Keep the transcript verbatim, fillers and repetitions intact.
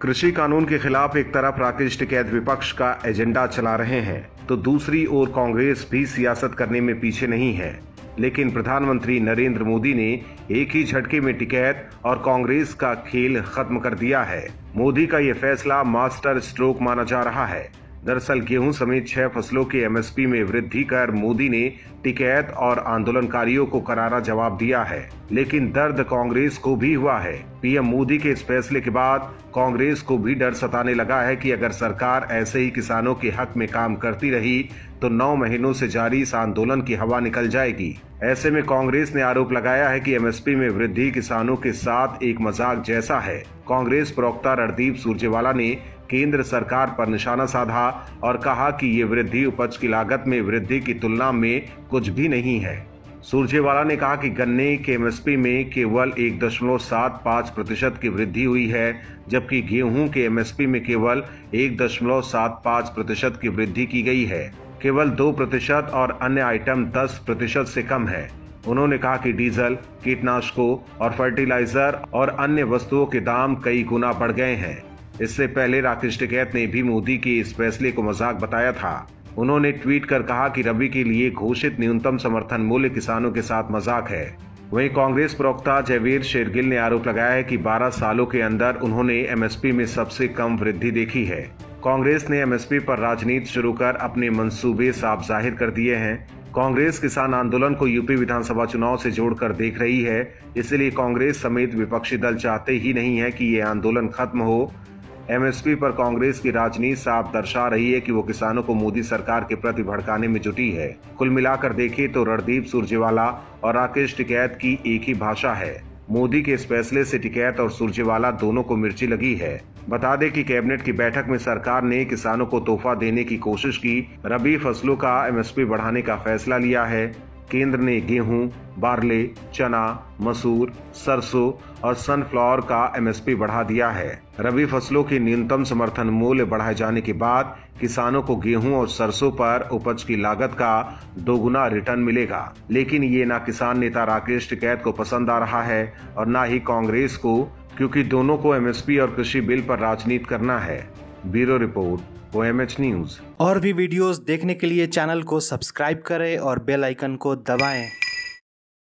कृषि कानून के खिलाफ एक तरफ राकेश टिकैत विपक्ष का एजेंडा चला रहे हैं तो दूसरी ओर कांग्रेस भी सियासत करने में पीछे नहीं है। लेकिन प्रधानमंत्री नरेंद्र मोदी ने एक ही झटके में टिकैत और कांग्रेस का खेल खत्म कर दिया है। मोदी का यह फैसला मास्टर स्ट्रोक माना जा रहा है। दरअसल गेहूं समेत छह फसलों के एमएसपी में वृद्धि कर मोदी ने टिकैत और आंदोलनकारियों को करारा जवाब दिया है, लेकिन दर्द कांग्रेस को भी हुआ है। पीएम मोदी के इस फैसले के बाद कांग्रेस को भी डर सताने लगा है कि अगर सरकार ऐसे ही किसानों के हक में काम करती रही तो नौ महीनों से जारी इस आंदोलन की हवा निकल जाएगी। ऐसे में कांग्रेस ने आरोप लगाया है कि एमएसपी में वृद्धि किसानों के साथ एक मजाक जैसा है। कांग्रेस प्रवक्ता रणदीप सुरजेवाला ने केंद्र सरकार पर निशाना साधा और कहा कि ये वृद्धि उपज की लागत में वृद्धि की तुलना में कुछ भी नहीं है। सुरजेवाला ने कहा कि गन्ने के एमएसपी में केवल एक दशमलव सात पाँच प्रतिशत की वृद्धि हुई है, जबकि गेहूं के एमएसपी में केवल एक दशमलव सात पाँच प्रतिशत की वृद्धि की गई है। केवल दो प्रतिशत और अन्य आइटम दस प्रतिशत से कम है। उन्होंने कहा कि डीजल, कीटनाशकों और फर्टिलाइजर और अन्य वस्तुओं के दाम कई गुना बढ़ गए हैं। इससे पहले राकेश टिकैत ने भी मोदी के इस फैसले को मजाक बताया था। उन्होंने ट्वीट कर कहा कि रबी के लिए घोषित न्यूनतम समर्थन मूल्य किसानों के साथ मजाक है। वहीं कांग्रेस प्रवक्ता जयवीर शेरगिल ने आरोप लगाया है कि बारह सालों के अंदर उन्होंने एमएसपी में सबसे कम वृद्धि देखी है। कांग्रेस ने एमएसपी पर राजनीति शुरू कर अपने मंसूबे साफ जाहिर कर दिए हैं। कांग्रेस किसान आंदोलन को यूपी विधानसभा चुनाव से जोड़कर देख रही है, इसलिए कांग्रेस समेत विपक्षी दल चाहते ही नहीं है कि ये आंदोलन खत्म हो। एमएसपी पर कांग्रेस की राजनीति साफ दर्शा रही है कि वो किसानों को मोदी सरकार के प्रति भड़काने में जुटी है। कुल मिलाकर देखें तो रणदीप सुरजेवाला और राकेश टिकैत की एक ही भाषा है। मोदी के इस फैसले से टिकैत और सुरजेवाला दोनों को मिर्ची लगी है। बता दें कि कैबिनेट की बैठक में सरकार ने किसानों को तोहफा देने की कोशिश की। रबी फसलों का एमएसपी बढ़ाने का फैसला लिया है। केंद्र ने गेहूं, बार्ले, चना, मसूर, सरसों और सनफ्लावर का एमएसपी बढ़ा दिया है। रबी फसलों के न्यूनतम समर्थन मूल्य बढ़ाए जाने के बाद किसानों को गेहूं और सरसों पर उपज की लागत का दोगुना रिटर्न मिलेगा। लेकिन ये ना किसान नेता राकेश टिकैत को पसंद आ रहा है और ना ही कांग्रेस को, क्योंकि दोनों को एमएसपी और कृषि बिल पर राजनीति करना है। Bureau report, OMH news. और भी वीडियोस देखने के लिए चैनल को सब्सक्राइब करें और बेल आइकन को दबाएं।